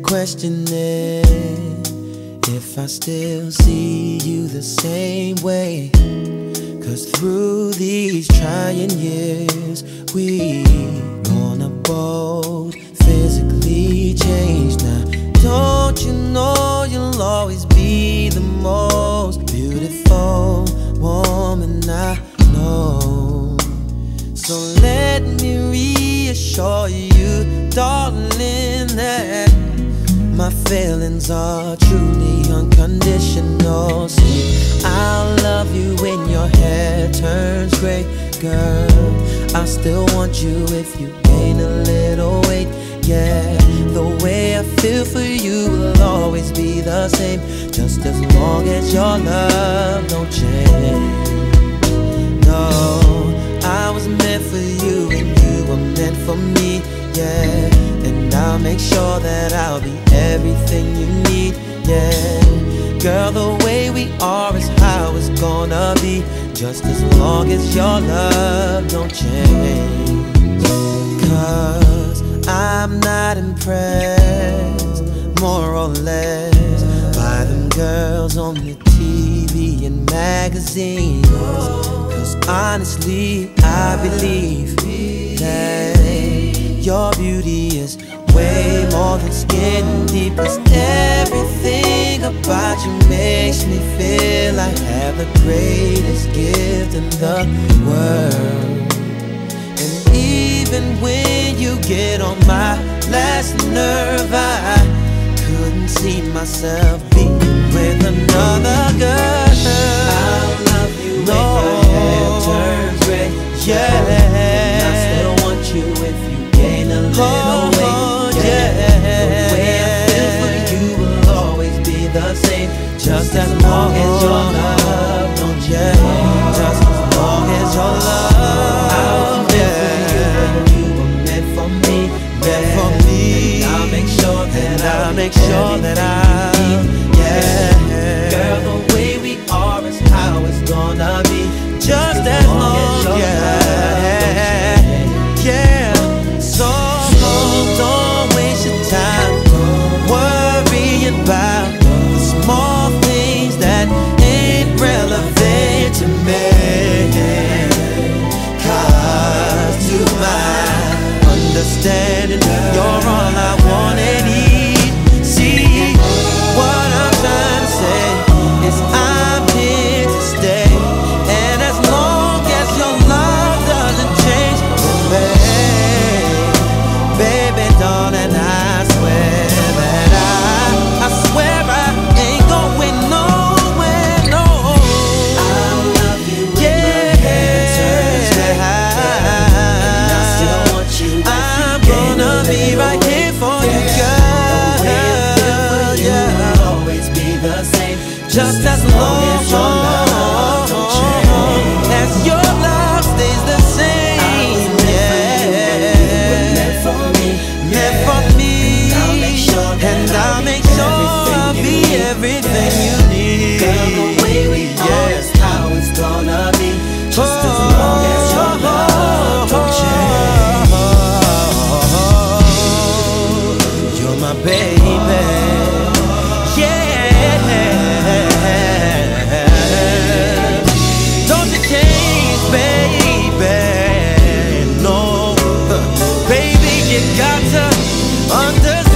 questioning if I still see you the same way. 'Cause through these trying years, we've gonna both physically change now. Don't you know you'll always be the most beautiful woman I know? So let me reassure you, darling, that my feelings are truly unconditional. See, I'll love you when your hair turns gray, girl. I still want you if you gain a little weight. Yeah, the way I feel for you will always be the same, just as long as your love don't change. No, I was meant for you and you were meant for me, yeah. And I'll make sure that I'll be everything you need, yeah. Girl, the way we are is how it's gonna be, just as long as your love don't change. 'Cause I'm not impressed, more or less, by them girls on the TV and magazines. 'Cause honestly, I believe that your beauty is way more than skin deep. 'Cause everything about you makes me feel I have the greatest gift in the world. And even when you get on my last nerve, I couldn't see myself being with another girl. I'll love you when your hair turns gray, yeah. And I still want you if you gain a little weight, yeah. The way I feel for you will always be the same, just as long as your love don't change. Just as long as your love, I was meant for you and you were meant for me, meant for me. And I'll make sure that I'll, yeah. Girl, the way we are is how it's gonna be, just as long as your love, yeah. So don't waste your time worrying about the small things that ain't relevant to me. 'Cause to my understanding, you're all I want and need. See, what I'm trying to say is I'm here to stay, and as long as your love doesn't change, baby, darling, I swear that I swear I ain't going nowhere, no. I'll love you when your hair turns gray, and I still want you. I'm gonna be right here for you, girl. The way I feel for you will always be the same, just as long as your love don't change. As your love stays the same, yeah. Meant for me, meant for me. And I'll make sure I'll be everything you need. Girl, the way we are is how it's gonna be, just as long as your love don't change. You're my baby, yeah. Don't you change, baby, no. Baby, you got to understand.